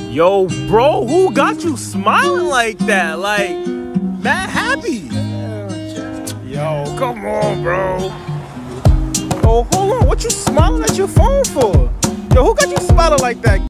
Yo, bro, who got you smiling like that? Like, that happy? Yo, come on, bro. Oh, hold on. What you smiling at your phone for? Yo, who got you smiling like that?